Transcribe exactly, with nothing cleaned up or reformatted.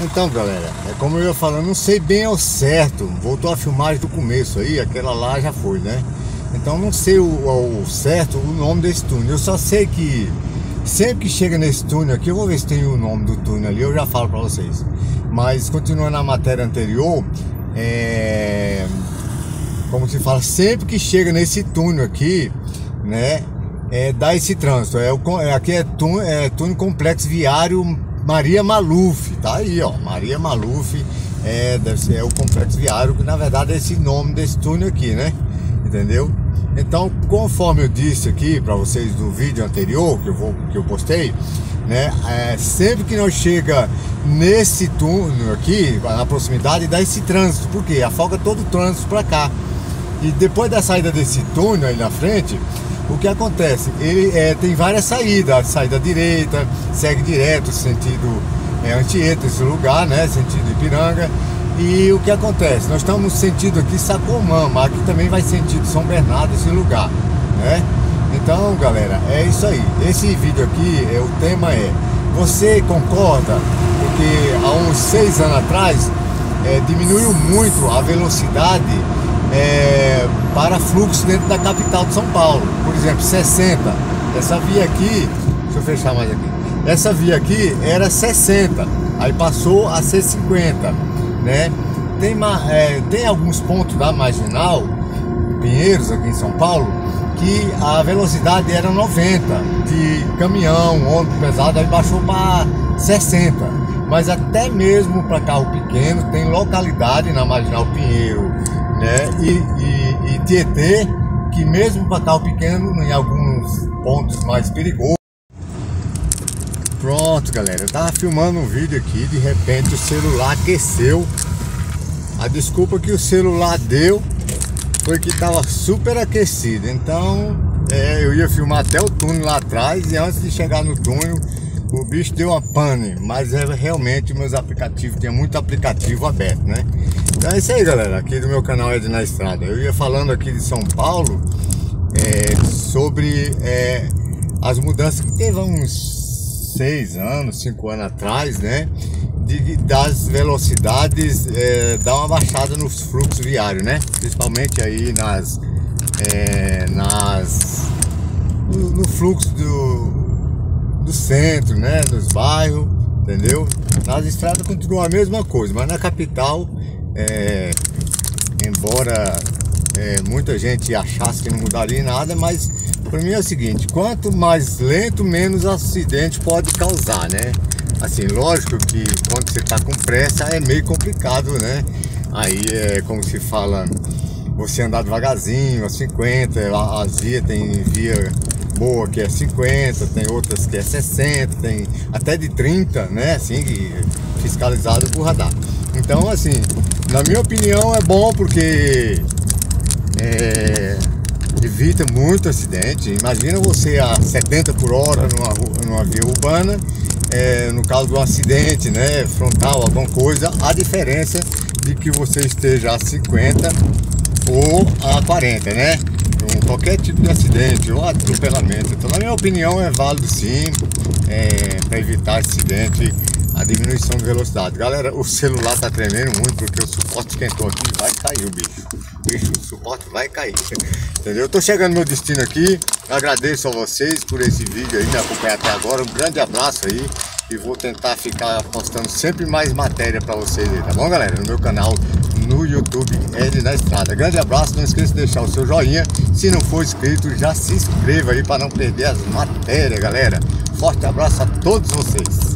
Então, galera, é como eu ia falando, não sei bem ao certo. Voltou a filmagem do começo aí, aquela lá já foi, né? Então não sei o, o certo o nome desse túnel. Eu só sei que sempre que chega nesse túnel aqui, eu vou ver se tem o nome do túnel ali, eu já falo pra vocês. Mas continuando a matéria anterior, é... como se fala, sempre que chega nesse túnel aqui, né? É, dá esse trânsito. É, o, é, aqui é túnel, é túnel complexo viário Maria Maluf, tá aí, ó, Maria Maluf, é, deve ser, é o complexo viário, que na verdade é esse nome desse túnel aqui, né? Entendeu? Então, conforme eu disse aqui para vocês no vídeo anterior que eu, vou, que eu postei, né? É, sempre que nós chega nesse túnel aqui, na proximidade, dá esse trânsito, porque afoga todo o trânsito para cá. E depois da saída desse túnel aí na frente, o que acontece? Ele é, tem várias saídas, a saída direita, segue direto, sentido é, Anchieta, esse lugar, né? Sentido Ipiranga. E o que acontece? Nós estamos no sentido aqui Sacomã, mas aqui também vai sentido São Bernardo, esse lugar, né? Então, galera, é isso aí. Esse vídeo aqui, é, o tema é: você concorda? Porque há uns seis anos atrás é, diminuiu muito a velocidade É, para fluxo dentro da capital de São Paulo. Por exemplo, sessenta. Essa via aqui, deixa eu fechar mais aqui. Essa via aqui era sessenta, aí passou a ser cinquenta, né? Tem, é, tem alguns pontos da Marginal Pinheiros aqui em São Paulo que a velocidade era noventa de caminhão, ônibus pesado, aí baixou para sessenta. Mas até mesmo para carro pequeno tem localidade na Marginal Pinheiro, né, e, e, e Tietê, que mesmo para carro pequeno, em alguns pontos mais perigosos. Pronto, galera, eu tava filmando um vídeo aqui, de repente o celular aqueceu. A desculpa que o celular deu foi que tava super aquecido. Então é, eu ia filmar até o túnel lá atrás, e antes de chegar no túnel o bicho deu uma pane. Mas é realmente meus aplicativos, tinha muito aplicativo aberto, né? Então é isso aí, galera, aqui do meu canal Ed na Estrada. Eu ia falando aqui de São Paulo é, sobre é, as mudanças que teve há uns seis anos, cinco anos atrás, né? De, das velocidades, é, dar uma baixada nos fluxos viários, né? Principalmente aí nas, é, nas no, no fluxo do do centro, né, nos bairros, entendeu? Nas estradas continua a mesma coisa, mas na capital, é, embora é, muita gente achasse que não mudaria nada, mas para mim é o seguinte: quanto mais lento, menos acidente pode causar, né? Assim, lógico que quando você está com pressa é meio complicado, né? Aí é como se fala, você andar devagarzinho, a cinquenta, as vias tem via boa que é cinquenta, tem outras que é sessenta, tem até de trinta, né, assim, fiscalizado por radar. Então, assim, na minha opinião é bom, porque é, evita muito acidente. Imagina você a setenta por hora numa, numa via urbana, é, no caso do acidente, né, frontal, alguma coisa, a diferença de que você esteja a cinquenta ou a quarenta, né? Qualquer tipo de acidente ou atropelamento. Então, na minha opinião, é válido sim, é, para evitar acidente, a diminuição de velocidade. Galera, o celular tá tremendo muito porque o suporte esquentou aqui e vai cair o bicho. O bicho, o suporte vai cair. Entendeu? Eu tô chegando no meu destino aqui. Agradeço a vocês por esse vídeo aí, me acompanhar até agora. Um grande abraço aí. E vou tentar ficar postando sempre mais matéria para vocês aí, tá bom, galera? No meu canal no YouTube, Ed na Estrada. Grande abraço, não esqueça de deixar o seu joinha. Se não for inscrito, já se inscreva aí para não perder as matérias, galera. Forte abraço a todos vocês.